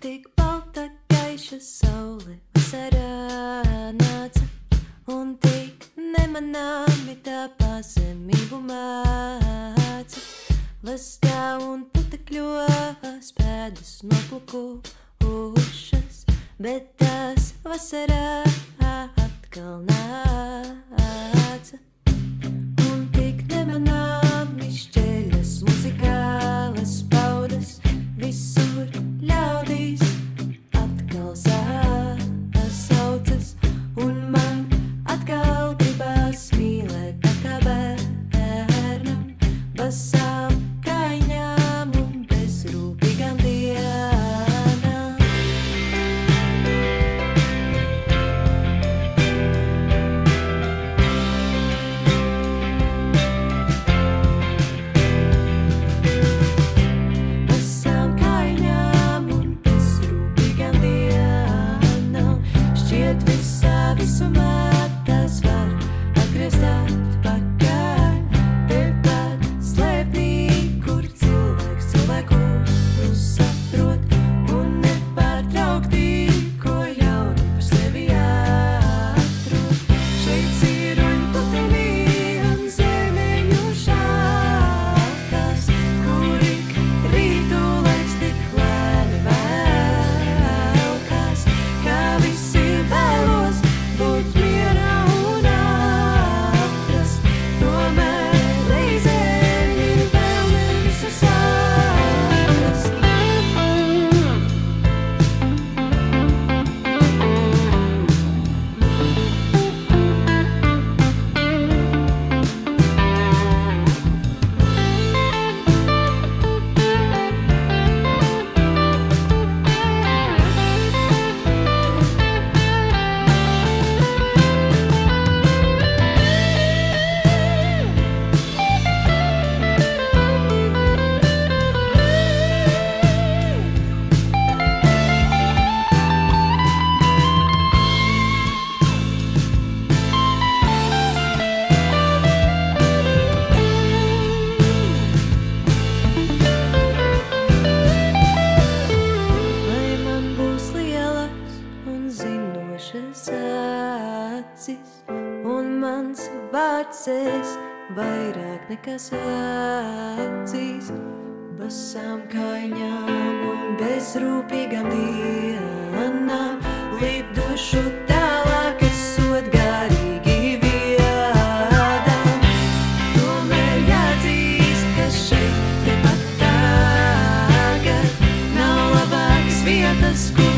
tik balta gaiša saule vasarā nāca, un tik nemanāmi tā pazemību māca. Lastā un putekļos pēdas noplukušas, bet tās vasarā atkal nāca. Un tik nemanāmi šķeļas muzikālas paudas, visur ļaudīs atkal sasaucas, un man atkal gribās mīlēt tā kā bērnam, basām kaiņām un bezrūpīgām dienām. Basām kaiņām un bezrūpīgām dienām, šķiet visā visumā tas var atgriezt atpakaļ. Tepat slēpnī, kur cilvēks cilvēku saprot, un nepārtraukti, ko jaunu par sevi atrod. Šeit ciruļu putekļi un zemeņu šākās, kur ik rītu laiks tik lēni velkās, kā visi vēlos būt mierā un atrast. Tomēr reizēm ir vēlme visu saprast. Lai man būs lielas un zinošas acis, un mans vārds es vairāk nekā sacīs. Basām kaiņām un bezrūpīgām dienām lidošu tālāk, esot garīgi viedām. Tomēr jāatzīst, ka šeit tepat tagad nav labākas vietas, kur